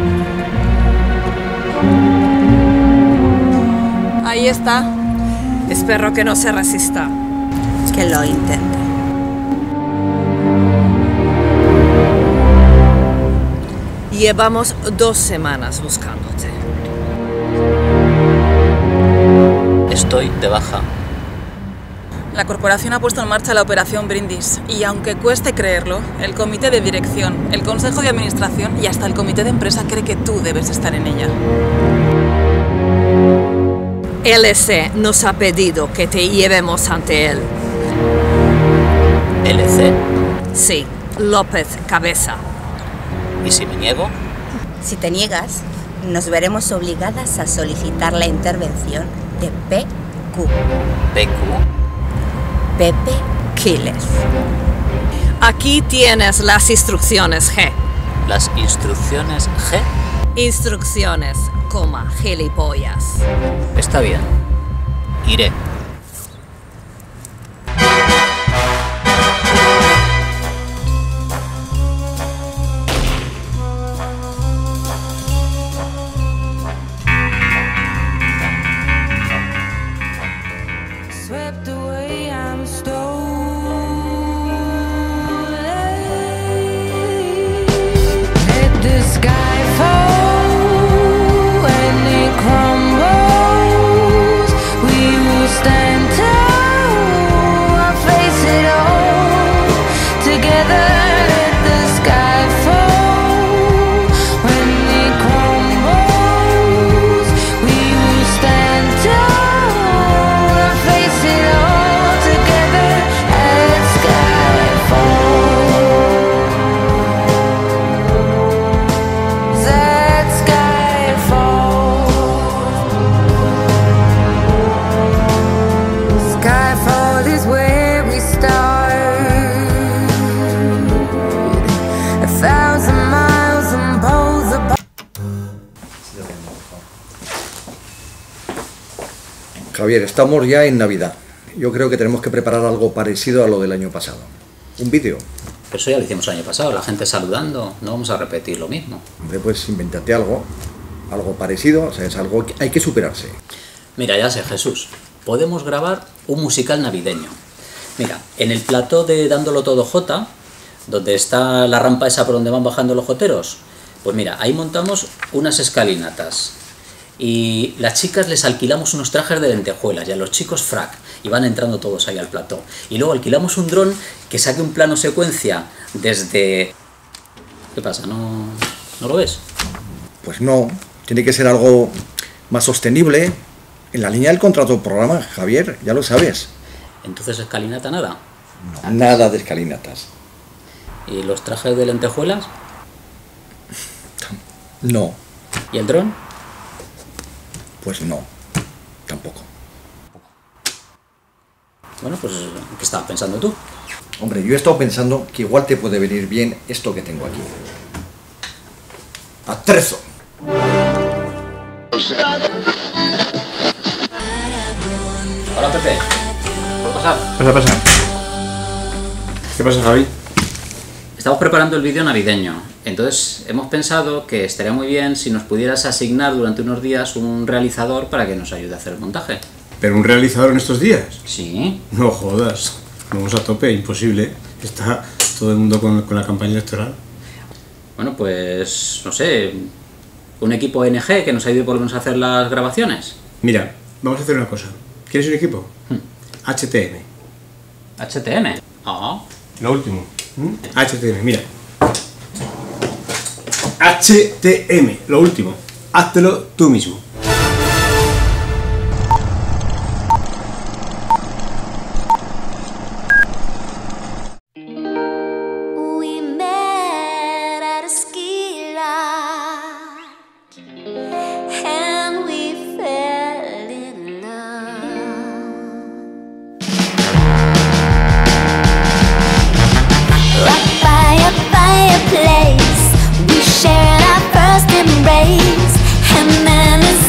Ahí está. Espero que no se resista. Que lo intente. Llevamos 2 semanas buscándote. Estoy de baja. La corporación ha puesto en marcha la operación Brindis y aunque cueste creerlo, el comité de dirección, el consejo de administración y hasta el comité de empresa cree que tú debes estar en ella. LC nos ha pedido que te llevemos ante él. ¿LC? Sí, López Cabeza. ¿Y si me niego? Si te niegas, nos veremos obligadas a solicitar la intervención de PQ. ¿PQ? Pepe Quiles. Aquí tienes las instrucciones, G. ¿Las instrucciones G? Instrucciones, coma, gilipollas. Está bien. Iré. Javier, estamos ya en Navidad. Yo creo que tenemos que preparar algo parecido a lo del año pasado. Un vídeo. Pero eso ya lo hicimos el año pasado, la gente saludando. No vamos a repetir lo mismo. Hombre, pues invéntate algo parecido, o sea, es algo que hay que superarse. Mira, ya sé, Jesús. Podemos grabar un musical navideño. Mira, en el plató de Dándolo Todo J, donde está la rampa esa por donde van bajando los joteros, pues mira, ahí montamos unas escalinatas. Y las chicas les alquilamos unos trajes de lentejuelas y a los chicos frac, y van entrando todos ahí al plató. Y luego alquilamos un dron que saque un plano secuencia desde... ¿Qué pasa? ¿No lo ves? Pues no, tiene que ser algo más sostenible, en la línea del contrato programa, Javier, ya lo sabes. Entonces, ¿escalinata nada? No, nada de escalinatas. ¿Y los trajes de lentejuelas? No. ¿Y el dron? Pues no, tampoco. Bueno, pues, ¿qué estabas pensando tú? Hombre, yo he estado pensando que igual te puede venir bien esto que tengo aquí. ¡Atrezo! Hola, Pepe. ¿Puedo pasar? Pasa. ¿Qué pasa, Javi? Estamos preparando el vídeo navideño, entonces hemos pensado que estaría muy bien si nos pudieras asignar durante unos días un realizador para que nos ayude a hacer el montaje. ¿Pero un realizador en estos días? Sí. No jodas, vamos a tope, imposible. Está todo el mundo con la campaña electoral. Bueno, pues, no sé, un equipo ONG que nos ayude por lo menos a hacer las grabaciones. Mira, vamos a hacer una cosa. ¿Quieres un equipo? HTM. ¿HTM? Ah. Lo último. HTM, mira. HTM, lo último. Háztelo tú mismo. Place we shared our first embrace, and then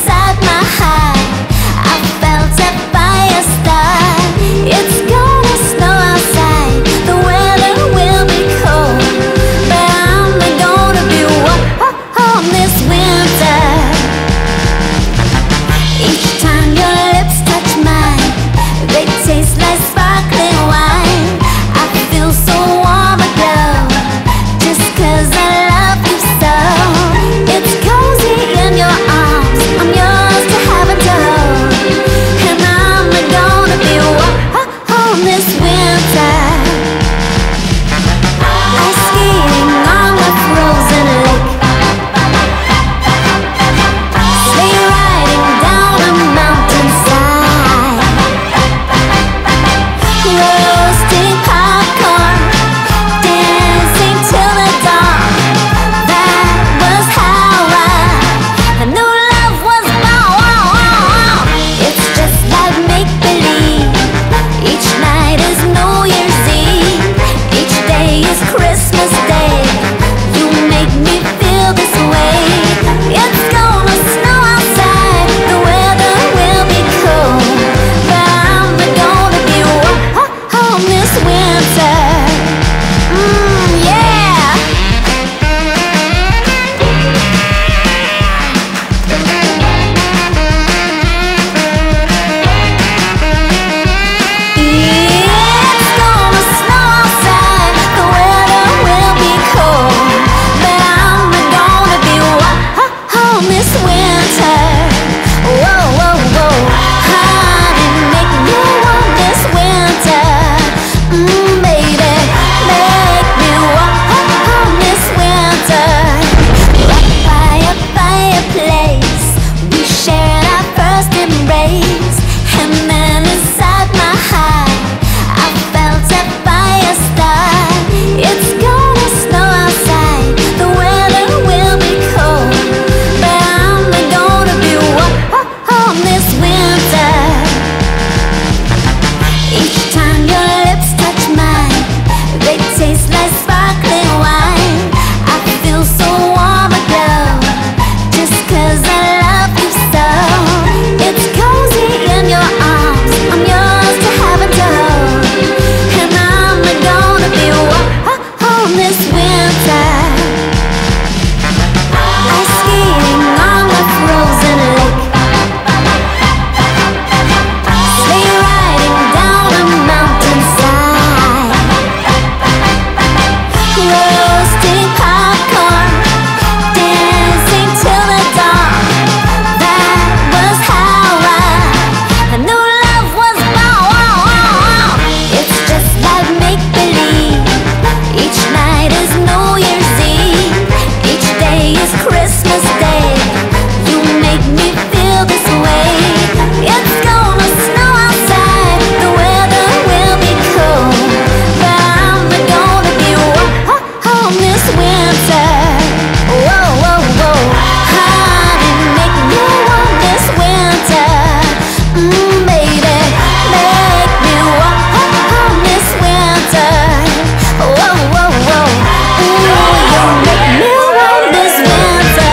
Christmas Day. You make me feel this way. It's gonna snow outside, the weather will be cold, but I'm gonna be warm this winter. Whoa, whoa, whoa, honey, make me warm this winter. Baby, make me warm this winter. Whoa, whoa, whoa, ooh, you make me warm this winter.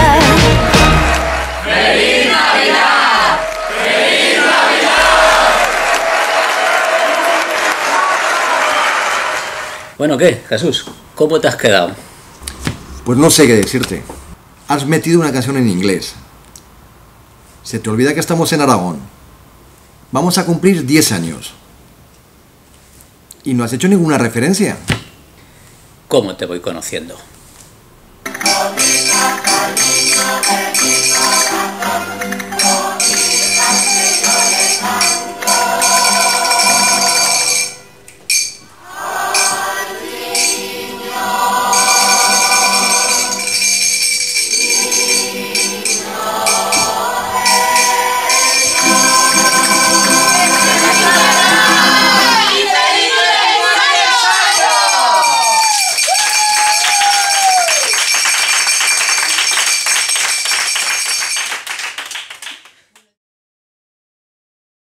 ¡Feliz Navidad! ¡Feliz Navidad! Bueno, ¿qué, Jesús? ¿Cómo te has quedado? Pues no sé qué decirte. Has metido una canción en inglés. Se te olvida que estamos en Aragón. Vamos a cumplir 10 años. Y no has hecho ninguna referencia. ¿Cómo te voy conociendo?